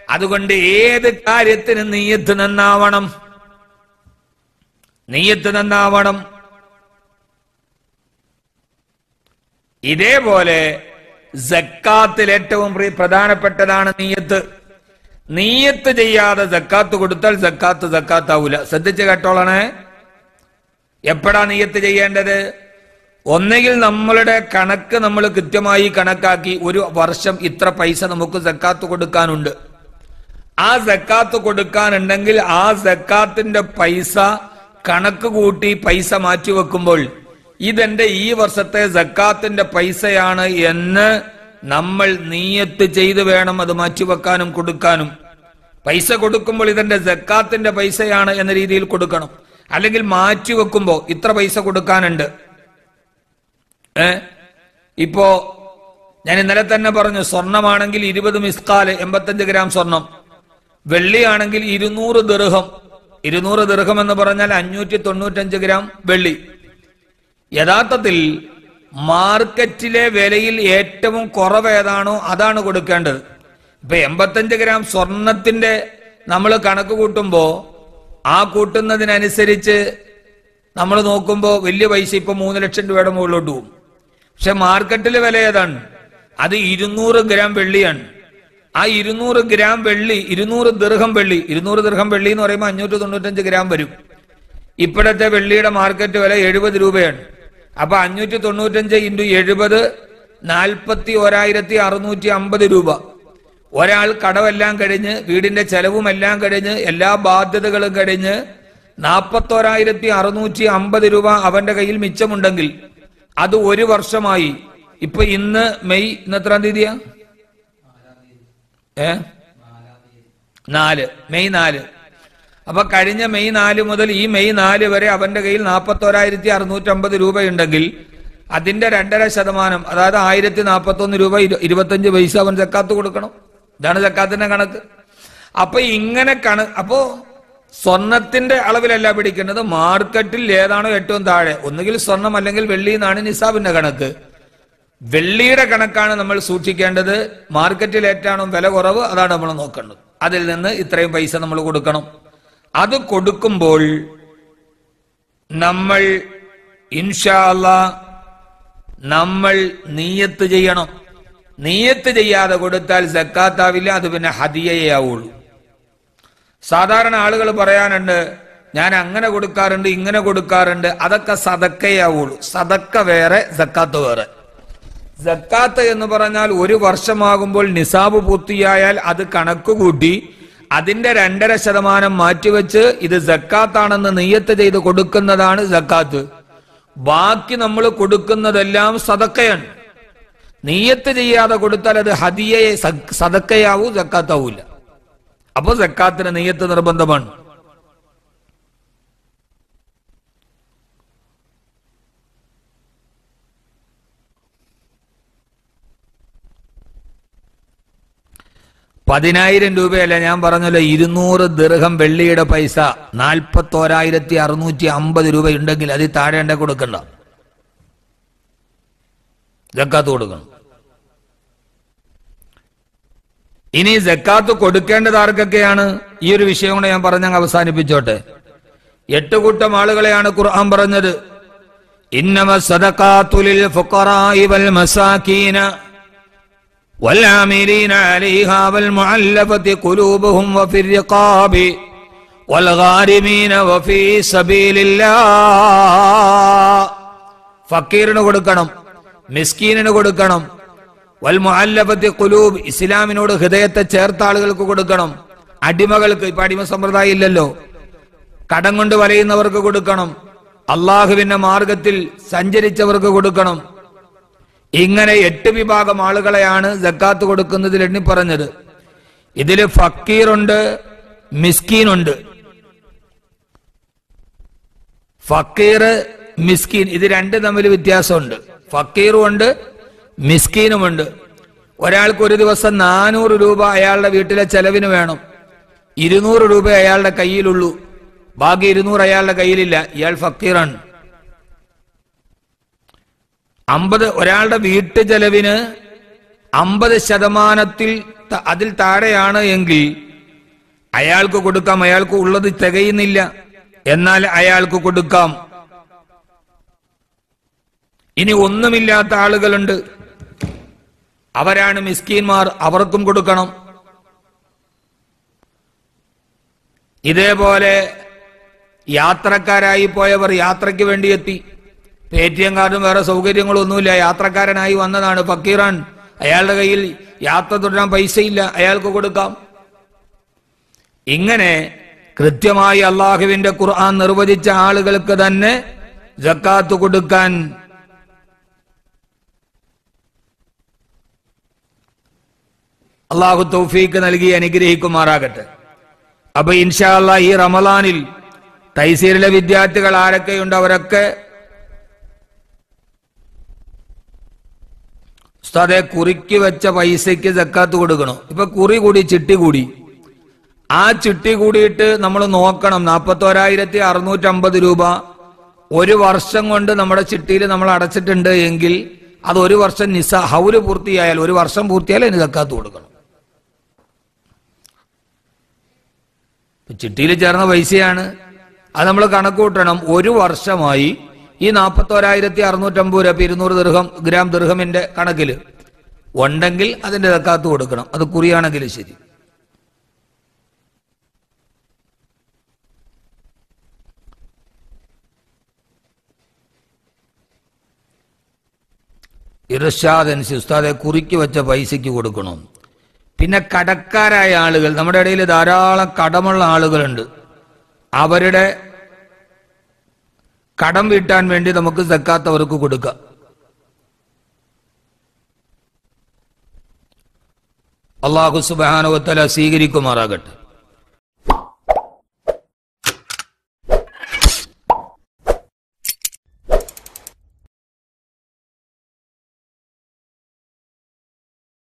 അതുകൊണ്ട് ഏത് കാര്യത്തിന് നിയ്യത്ത് നന്നാവണം, നിയ്യത്ത് നന്നാവണം. ഇതേപോലെ സക്കാത്തിൽ ഏറ്റവും പ്രധാനപ്പെട്ടതാണ് നിയ്യത്ത്. നിയ്യത്ത് ചെയ്യാതെ സക്കാത്ത് കൊടുത്താൽ സക്കാത്താവൂല. ശ്രദ്ധിച്ച് കേട്ടോളണേ. എപ്പോഴാ നിയ്യത്ത് ചെയ്യേണ്ടത്? ഒന്നുകിൽ നമ്മളുടെ കണക്ക് നമ്മൾ കൃത്യമായി കണക്കാക്കി ഒരു വർഷം ഇത്ര പൈസ നമുക്ക് സക്കാത്ത് കൊടുക്കാനുണ്ട്. ആ സക്കാത്ത് കൊടുക്കാനുണ്ടെങ്കിൽ ആ സക്കാത്തിന്റെ പൈസ കണക്ക് കൂട്ടി പൈസ മാറ്റിവെക്കുമ്പോൾ ഇതെന്റെ ഈ വർഷത്തെ സക്കാത്തിന്റെ പൈസയാണ് എന്ന് നമ്മൾ നിയ്യത്ത് ചെയ്ത് വേണം അത് മാറ്റിവെക്കാനും കൊടുക്കാനും. പൈസ കൊടുക്കുമ്പോൾ ഇതെന്റെ സക്കാത്തിന്റെ പൈസയാണ് എന്ന രീതിയിൽ കൊടുക്കണം. അല്ലെങ്കിൽ മാറ്റിവെക്കുമ്പോ ഇത്ര പൈസ കൊടുക്കാനുണ്ട്. ഇപ്പോ ഞാൻ ഇന്നലെ തന്നെ പറഞ്ഞു, സ്വർണമാണെങ്കിൽ 20 മിസ്കാല് 85 ഗ്രാം സ്വർണം, വെള്ളിയാണെങ്കിൽ 200 ദിർഹം. 200 ദിർഹം എന്ന് പറഞ്ഞാൽ 595 ഗ്രാം വെള്ളി. യഥാർത്ഥത്തിൽ മാർക്കറ്റിലെ വിലയിൽ ഏറ്റവും കുറവ് ഏതാണോ അതാണ് കൊടുക്കേണ്ടത്. ഇപ്പൊ 85 ഗ്രാം സ്വർണത്തിന്റെ നമ്മൾ കണക്ക് കൂട്ടുമ്പോ ആ കൂട്ടുന്നതിനനുസരിച്ച് നമ്മൾ നോക്കുമ്പോ വലിയ പൈസ ഇപ്പൊ 3 ലക്ഷം രൂപയുടെ മുകളിലോട്ട് പോകും. പക്ഷെ മാർക്കറ്റിലെ വില ഏതാണ്? അത് 200 ഗ്രാം വെള്ളിയാണ്. ആ 200 ഗ്രാം വെള്ളി, 200 ദിർഹം വെള്ളി, 200 ദിർഹം വെള്ളി എന്ന് പറയുമ്പോൾ 595 ഗ്രാം വരും. ഇപ്പോഴത്തെ വെള്ളിയുടെ മാർക്കറ്റ് വില 70 രൂപയാണ്. അപ്പൊ 595 × 70 41,650 രൂപ. ഒരാൾ കടമെല്ലാം കഴിഞ്ഞ് വീടിന്റെ ചെലവും എല്ലാം കഴിഞ്ഞ് എല്ലാ ബാധ്യതകളും കഴിഞ്ഞ് 41,650 രൂപ അവന്റെ കയ്യിൽ മിച്ചമുണ്ടെങ്കിൽ അത് ഒരു വർഷമായി. ഇപ്പൊ ഇന്ന് മെയ് എത്രാം തീയതിയാ? മെയ് 4. അപ്പൊ കഴിഞ്ഞ മെയ് 4 മുതൽ ഈ മെയ് 4 വരെ അവന്റെ കയ്യിൽ 41,650 രൂപയുണ്ടെങ്കിൽ അതിന്റെ 2.5%, അതായത് 1,041 രൂപ 25 പൈസ അവൻ സക്കാത്ത് കൊടുക്കണം. ഇതാണ് സക്കാത്തിന്റെ കണക്ക്. അപ്പൊ ഇങ്ങനെ അപ്പോ സ്വർണത്തിന്റെ അളവിലല്ല പിടിക്കേണ്ടത്, മാർക്കറ്റിൽ ഏതാണോ ഏറ്റവും താഴെ, ഒന്നുകിൽ സ്വർണം അല്ലെങ്കിൽ വെള്ളി എന്നാണ് നിസാബിന്റെ കണക്ക്. വെള്ളിയുടെ കണക്കാണ് നമ്മൾ സൂക്ഷിക്കേണ്ടത്. മാർക്കറ്റിൽ ഏറ്റാണോ വില കുറവ് അതാണ് നമ്മൾ നോക്കേണ്ടത്. അതിൽ നിന്ന് ഇത്രയും പൈസ നമ്മൾ കൊടുക്കണം. അത് കൊടുക്കുമ്പോൾ നമ്മൾ ഇൻഷാ അല്ലാഹ് നമ്മൾ നിയ്യത്ത് ചെയ്യണം. നിയ്യത്ത് ചെയ്യാതെ കൊടുത്താൽ സക്കാത്താവില്ല, അത് പിന്നെ ഹദിയയേ ആവുള്ളൂ. സാധാരണ ആളുകൾ പറയാനുണ്ട്, ഞാൻ അങ്ങനെ കൊടുക്കാറുണ്ട് ഇങ്ങനെ കൊടുക്കാറുണ്ട്, അതൊക്കെ സദക്കയാവുള്ളൂ. സദക്ക വേറെ, സക്കാത്ത് വേറെ. സക്കാത്ത് എന്ന് പറഞ്ഞാൽ ഒരു വർഷമാകുമ്പോൾ നിസാബ് പൂർത്തിയായാൽ അത് കണക്ക് കൂട്ടി അതിന്റെ 2.5% മാറ്റിവെച്ച് ഇത് സക്കാത്താണെന്ന് നിയ്യത്ത് ചെയ്ത് കൊടുക്കുന്നതാണ് സക്കാത്ത്. ബാക്കി നമ്മൾ കൊടുക്കുന്നതെല്ലാം സദക്കയാണ്. നിയ്യത്ത് ചെയ്യാതെ കൊടുത്താൽ അത് ഹദിയയെ സദക്കയാവൂ, സക്കാത്താവൂല. അപ്പൊ സക്കാത്തിന് നിയ്യത്ത് നിർബന്ധമാണ്. പതിനായിരം രൂപയല്ല, ഞാൻ പറഞ്ഞല്ലോ 200 ദിർഹം വെള്ളിയുടെ പൈസ 41,650 രൂപ ഉണ്ടെങ്കിൽ അത് താഴെ കൊടുക്കണ്ട, സക്കാത്ത് കൊടുക്കണം. ഇനി സക്കാത്ത് കൊടുക്കേണ്ടത് ആർക്കൊക്കെയാണ്? ഈ ഒരു വിഷയം കൂടെ ഞാൻ പറഞ്ഞ അവസാനിപ്പിച്ചോട്ടെ. 8 കൂട്ടം ആളുകളെയാണ് ഖുർആൻ പറഞ്ഞത്. ഇന്നമ സദഖാത്തു ലിൽ ഫുഖറാഇ വൽ മസാകീന വൽ ആമിലീന അലൈഹാ വൽ മുഅല്ലഫതി ഖുലൂബുഹും വഫിർ റിഖാബി വൽ ഗാരിമീന വഫീ സബീലില്ലാഹ്. ഫക്കീറിന് കൊടുക്കണം, മിസ്കീനിന് കൊടുക്കണം. വൽ മുഅല്ലഫതി ഖുലൂബ്, ഇസ്ലാമിനോട് ഹൃദയത്തെ ചേർത്ത ആളുകൾക്ക് കൊടുക്കണം. അടിമകൾക്ക്, ഇപ്പൊ അടിമ സമ്പ്രദായം ഇല്ലല്ലോ, കടം കൊണ്ട് വലയുന്നവർക്ക് കൊടുക്കണം. അള്ളാഹുവിന്റെ മാർഗത്തിൽ സഞ്ചരിച്ചവർക്ക് കൊടുക്കണം. ഇങ്ങനെ 8 വിഭാഗം ആളുകളെയാണ് സക്കാത്ത് കൊടുക്കുന്നതിൽ എണ്ണി പറഞ്ഞത്. ഇതില് ഫക്കീറുണ്ട്, മിസ്കീനുണ്ട്. ഫക്കീർ, മിസ്കീൻ, ഇത് രണ്ടും തമ്മിൽ വ്യത്യാസമുണ്ട്. ഫക്കീറും ഉണ്ട്, മിസ്കീനുമുണ്ട്. ഒരാൾക്ക് ഒരു ദിവസം 400 രൂപ അയാളുടെ വീട്ടിലെ ചെലവിന് വേണം. 200 രൂപ അയാളുടെ കയ്യിലുള്ളൂ, ബാക്കി 200 അയാളുടെ കയ്യിലില്ല. ഇയാൾ ഫക്കീറാണ്. 50 ഒരാളുടെ വീട്ടു ചെലവിന് 50% അതിൽ താഴെയാണ് എങ്കിൽ അയാൾക്ക് കൊടുക്കാം. അയാൾക്ക് ഉള്ളത് തികയുന്നില്ല, എന്നാൽ അയാൾക്ക് കൊടുക്കാം. ഇനി ഒന്നുമില്ലാത്ത ആളുകളുണ്ട്, അവരാണ് മിസ്കീന്മാർ, അവർക്കും കൊടുക്കണം. ഇതേപോലെ യാത്രക്കാരായി പോയവർ യാത്രയ്ക്ക് വേണ്ടി എത്തി, ATM കാർഡും വേറെ സൗകര്യങ്ങളൊന്നുമില്ല, യാത്രക്കാരനായി വന്നതാണ്, ഫക്കീറാൻ, അയാളുടെ കയ്യിൽ യാത്ര തുടരാൻ പൈസയില്ല, അയാൾക്ക് കൊടുക്കാം. ഇങ്ങനെ കൃത്യമായി അള്ളാഹുവിന്റെ ഖുർആൻ നിർവചിച്ച ആളുകൾക്ക് തന്നെ സക്കാത്ത് കൊടുക്കാൻ അള്ളാഹു തൗഫീക്ക് നൽകി അനുഗ്രഹിക്കുമാറാകട്ടെ. അപ്പൊ ഇൻഷാ അല്ലാഹ് ഈ റമളാനിൽ തൈസീറിലെ വിദ്യാർത്ഥികൾ ആരൊക്കെയുണ്ട് അവരൊക്കെ ഉസ്താദെ കുറിക്ക് വെച്ച പൈസയ്ക്ക് സക്കാത്ത് കൊടുക്കണം. ഇപ്പൊ കുറി കൂടി ചിട്ടി കൂടി, ആ ചിട്ടി കൂടിയിട്ട് നമ്മൾ നോക്കണം. 41,650 രൂപ ഒരു വർഷം കൊണ്ട് നമ്മുടെ ചിട്ടിയിൽ നമ്മൾ അടച്ചിട്ടുണ്ട് എങ്കിൽ അത് ഒരു വർഷം ഹൗല് പൂർത്തിയായാൽ, ഒരു വർഷം പൂർത്തിയായാൽ അതിന് സക്കാത്ത് കൊടുക്കണം. ചിട്ടിയിൽ ചേർന്ന പൈസയാണ്, അത് നമ്മൾ കണക്ക് കൂട്ടണം. ഒരു വർഷമായി ഈ 41,650 രൂപ 200 ഗ്രാം ദിർഹമിന്റെ കണക്കിൽ ഉണ്ടെങ്കിൽ അതിന്റെ സക്കാത്ത് കൊടുക്കണം. അത് കുറിയാണെങ്കിൽ ശരി. ഇർഷാദ് ഉസ്താദെ കുറിക്ക് വെച്ച പൈസയ്ക്ക് കൊടുക്കണം. പിന്നെ കടക്കാരായ ആളുകൾ, നമ്മുടെ ഇടയിൽ ധാരാളം കടമുള്ള ആളുകളുണ്ട്, അവരുടെ കടം വീട്ടാൻ വേണ്ടി നമുക്ക് സക്കാത്ത് അവർക്ക് കൊടുക്കാം. അല്ലാഹു സുബ്ഹാനഹു വ തആല സ്വീകരിക്കുമാറാകട്ടെ.